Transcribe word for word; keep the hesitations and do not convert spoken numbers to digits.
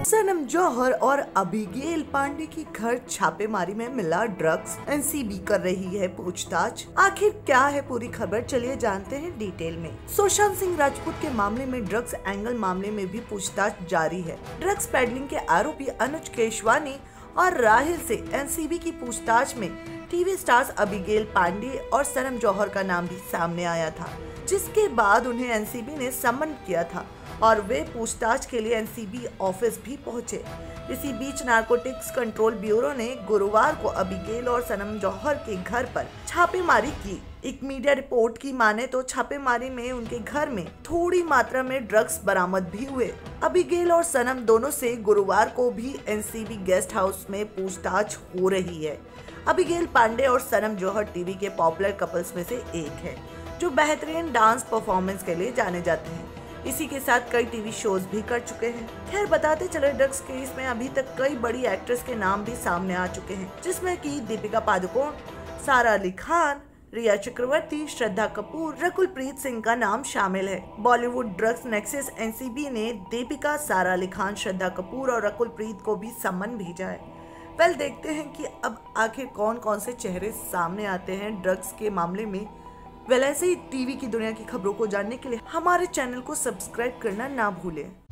सनम जौहर और अबिगेल पांडे की घर छापेमारी में मिला ड्रग्स। एनसीबी कर रही है पूछताछ। आखिर क्या है पूरी खबर, चलिए जानते हैं डिटेल में। सुशांत सिंह राजपूत के मामले में ड्रग्स एंगल मामले में भी पूछताछ जारी है। ड्रग्स पेडलिंग के आरोपी अनुज केशवानी और राहिल से एनसीबी की पूछताछ में टीवी स्टार्स अबिगेल पांडे और सनम जौहर का नाम भी सामने आया था, जिसके बाद उन्हें एनसीबी ने समन किया था और वे पूछताछ के लिए एनसीबी ऑफिस भी पहुंचे। इसी बीच नारकोटिक्स कंट्रोल ब्यूरो ने गुरुवार को अबिगेल और सनम जौहर के घर पर छापेमारी की। एक मीडिया रिपोर्ट की माने तो छापेमारी में उनके घर में थोड़ी मात्रा में ड्रग्स बरामद भी हुए। अबिगेल और सनम दोनों से गुरुवार को भी एनसीबी गेस्ट हाउस में पूछताछ हो रही है। अबिगेल पांडे और सनम जौहर टीवी के पॉपुलर कपल्स में से एक है, जो बेहतरीन डांस परफॉर्मेंस के लिए जाने जाते हैं। इसी के साथ कई टीवी शोज भी कर चुके हैं। खैर बताते चले, ड्रग्स केस में अभी तक कई बड़ी एक्ट्रेस के नाम भी सामने आ चुके हैं, जिसमें कि दीपिका पादुकोण, सारा अली खान, रिया चक्रवर्ती, श्रद्धा कपूर, रकुल प्रीत सिंह का नाम शामिल है। बॉलीवुड ड्रग्स नेक्सस एनसीबी ने दीपिका, सारा अली खान, श्रद्धा कपूर और रकुल प्रीत को भी सम्मन भेजा है। वेल देखते हैं कि अब आखिर कौन कौन से चेहरे सामने आते हैं ड्रग्स के मामले में। वेल ऐसे ही टीवी की दुनिया की खबरों को जानने के लिए हमारे चैनल को सब्सक्राइब करना ना भूलें।